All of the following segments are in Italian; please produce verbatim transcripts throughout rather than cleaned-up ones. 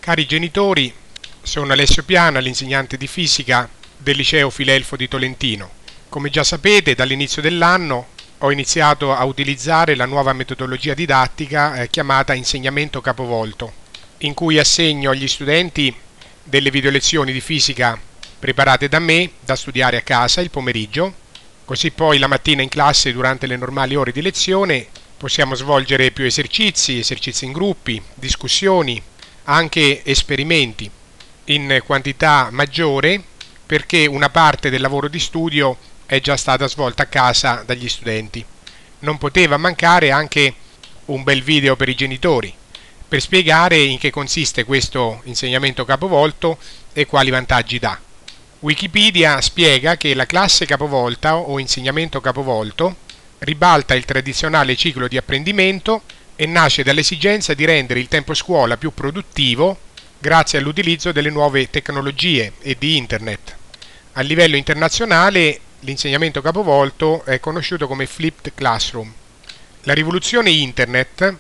Cari genitori, sono Alessio Piana, l'insegnante di fisica del liceo Filelfo di Tolentino. Come già sapete, dall'inizio dell'anno ho iniziato a utilizzare la nuova metodologia didattica eh, chiamata insegnamento capovolto, in cui assegno agli studenti delle videolezioni di fisica preparate da me, da studiare a casa il pomeriggio, così poi la mattina in classe durante le normali ore di lezione possiamo svolgere più esercizi, esercizi in gruppi, discussioni, anche esperimenti in quantità maggiore, perché una parte del lavoro di studio è già stata svolta a casa dagli studenti. Non poteva mancare anche un bel video per i genitori, per spiegare in che consiste questo insegnamento capovolto e quali vantaggi dà. Wikipedia spiega che la classe capovolta o insegnamento capovolto ribalta il tradizionale ciclo di apprendimento e nasce dall'esigenza di rendere il tempo scuola più produttivo grazie all'utilizzo delle nuove tecnologie e di Internet. A livello internazionale l'insegnamento capovolto è conosciuto come Flipped Classroom. La rivoluzione Internet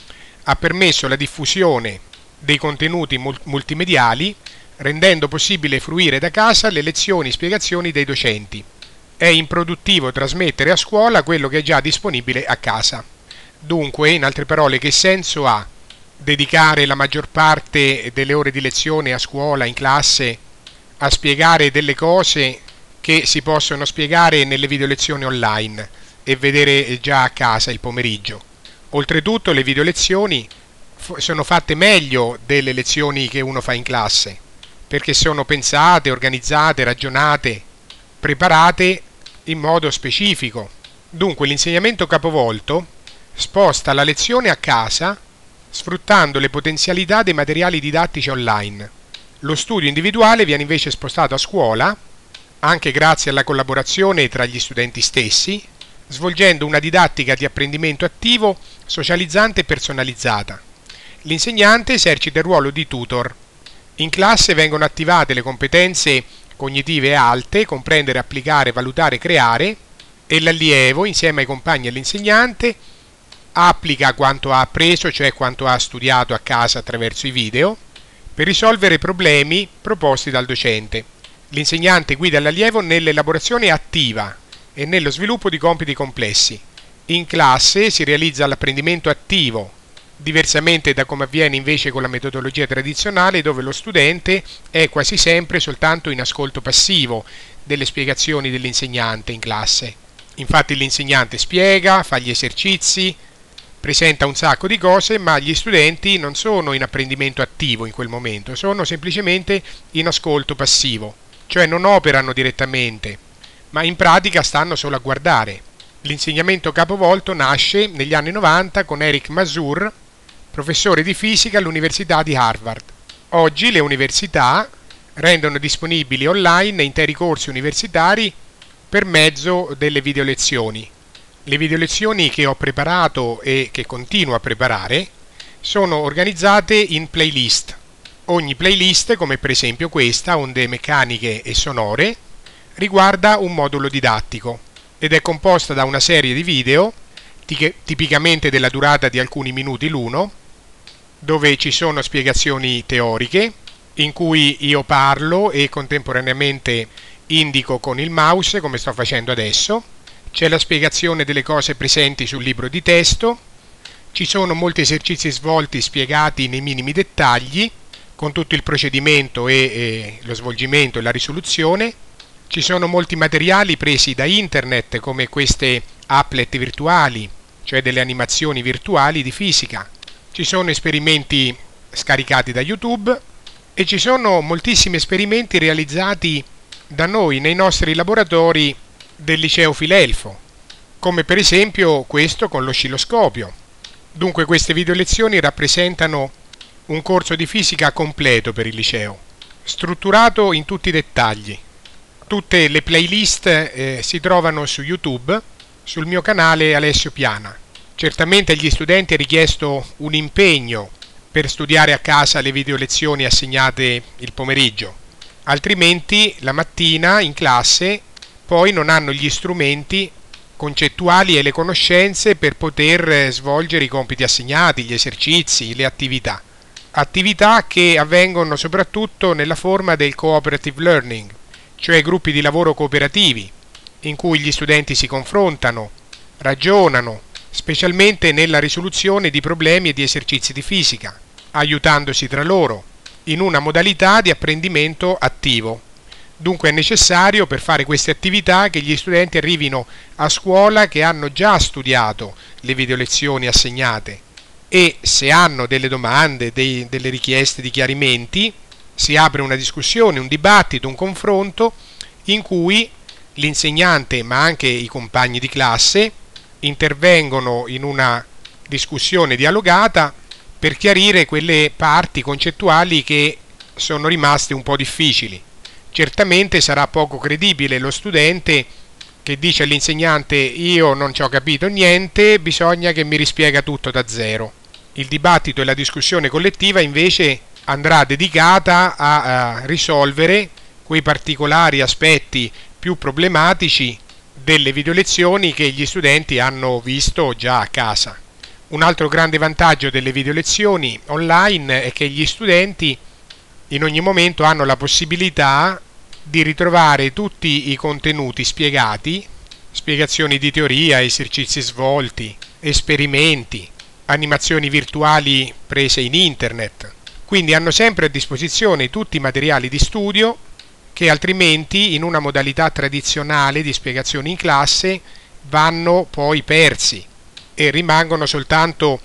ha permesso la diffusione dei contenuti multimediali, rendendo possibile fruire da casa le lezioni e spiegazioni dei docenti. È improduttivo trasmettere a scuola quello che è già disponibile a casa. Dunque, in altre parole, che senso ha dedicare la maggior parte delle ore di lezione a scuola, in classe, a spiegare delle cose che si possono spiegare nelle videolezioni online e vedere già a casa il pomeriggio? Oltretutto le videolezioni sono fatte meglio delle lezioni che uno fa in classe, perché sono pensate, organizzate, ragionate, preparate in modo specifico. Dunque l'insegnamento capovolto sposta la lezione a casa sfruttando le potenzialità dei materiali didattici online. Lo studio individuale viene invece spostato a scuola, anche grazie alla collaborazione tra gli studenti stessi, svolgendo una didattica di apprendimento attivo, socializzante e personalizzata. L'insegnante esercita il ruolo di tutor. In classe vengono attivate le competenze cognitive alte, comprendere, applicare, valutare, creare, e l'allievo, insieme ai compagni e all'insegnante, applica quanto ha appreso, cioè quanto ha studiato a casa attraverso i video, per risolvere problemi proposti dal docente. L'insegnante guida l'allievo nell'elaborazione attiva e nello sviluppo di compiti complessi. In classe si realizza l'apprendimento attivo, diversamente da come avviene invece con la metodologia tradizionale, dove lo studente è quasi sempre soltanto in ascolto passivo delle spiegazioni dell'insegnante in classe. Infatti l'insegnante spiega, fa gli esercizi, presenta un sacco di cose, ma gli studenti non sono in apprendimento attivo in quel momento, sono semplicemente in ascolto passivo, cioè non operano direttamente, ma in pratica stanno solo a guardare. L'insegnamento capovolto nasce negli anni novanta con Eric Mazur, professore di fisica all'Università di Harvard. Oggi le università rendono disponibili online interi corsi universitari per mezzo delle videolezioni. Le videolezioni che ho preparato e che continuo a preparare sono organizzate in playlist. Ogni playlist, come per esempio questa, Onde meccaniche e sonore, riguarda un modulo didattico ed è composta da una serie di video, tipicamente della durata di alcuni minuti l'uno, dove ci sono spiegazioni teoriche, in cui io parlo e contemporaneamente indico con il mouse, come sto facendo adesso. C'è la spiegazione delle cose presenti sul libro di testo, ci sono molti esercizi svolti spiegati nei minimi dettagli, con tutto il procedimento e, e lo svolgimento e la risoluzione. Ci sono molti materiali presi da internet, come queste applet virtuali, cioè delle animazioni virtuali di fisica. Ci sono esperimenti scaricati da YouTube e ci sono moltissimi esperimenti realizzati da noi nei nostri laboratori del liceo Filelfo, come per esempio questo con l'oscilloscopio. Dunque queste videolezioni rappresentano un corso di fisica completo per il liceo, strutturato in tutti i dettagli. Tutte le playlist eh, si trovano su YouTube, sul mio canale Alessio Piana. Certamente agli studenti è richiesto un impegno per studiare a casa le videolezioni assegnate il pomeriggio, altrimenti la mattina in classe poi non hanno gli strumenti concettuali e le conoscenze per poter svolgere i compiti assegnati, gli esercizi, le attività. attività che avvengono soprattutto nella forma del cooperative learning, cioè gruppi di lavoro cooperativi, in cui gli studenti si confrontano, ragionano, specialmente nella risoluzione di problemi e di esercizi di fisica, aiutandosi tra loro, in una modalità di apprendimento attivo. Dunque è necessario per fare queste attività che gli studenti arrivino a scuola che hanno già studiato le videolezioni assegnate e se hanno delle domande, dei, delle richieste di chiarimenti, si apre una discussione, un dibattito, un confronto in cui l'insegnante ma anche i compagni di classe intervengono in una discussione dialogata per chiarire quelle parti concettuali che sono rimaste un po' difficili. Certamente sarà poco credibile lo studente che dice all'insegnante io non ci ho capito niente, bisogna che mi rispiega tutto da zero. Il dibattito e la discussione collettiva invece andrà dedicata a, a risolvere quei particolari aspetti più problematici delle videolezioni che gli studenti hanno visto già a casa. Un altro grande vantaggio delle videolezioni online è che gli studenti in ogni momento hanno la possibilità di ritrovare tutti i contenuti spiegati, spiegazioni di teoria, esercizi svolti, esperimenti, animazioni virtuali prese in internet. Quindi hanno sempre a disposizione tutti i materiali di studio che altrimenti in una modalità tradizionale di spiegazioni in classe vanno poi persi e rimangono soltanto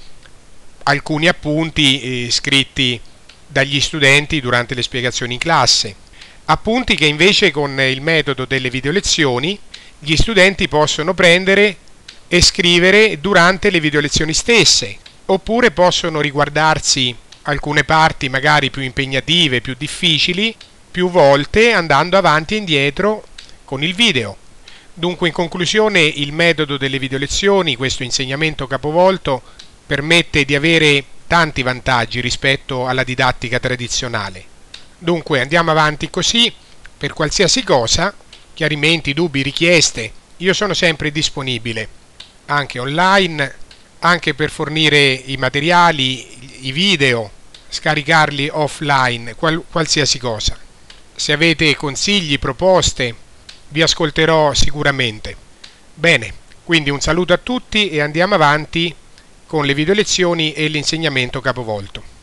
alcuni appunti eh, scritti dagli studenti durante le spiegazioni in classe. Appunti che invece con il metodo delle videolezioni gli studenti possono prendere e scrivere durante le videolezioni stesse, oppure possono riguardarsi alcune parti magari più impegnative, più difficili, più volte andando avanti e indietro con il video. Dunque in conclusione il metodo delle videolezioni, questo insegnamento capovolto, permette di avere tanti vantaggi rispetto alla didattica tradizionale. Dunque andiamo avanti così, per qualsiasi cosa, chiarimenti, dubbi, richieste, io sono sempre disponibile, anche online, anche per fornire i materiali, i video, scaricarli offline, qual- qualsiasi cosa. Se avete consigli, proposte, vi ascolterò sicuramente. Bene, quindi un saluto a tutti e andiamo avanti con le video lezioni e l'insegnamento capovolto.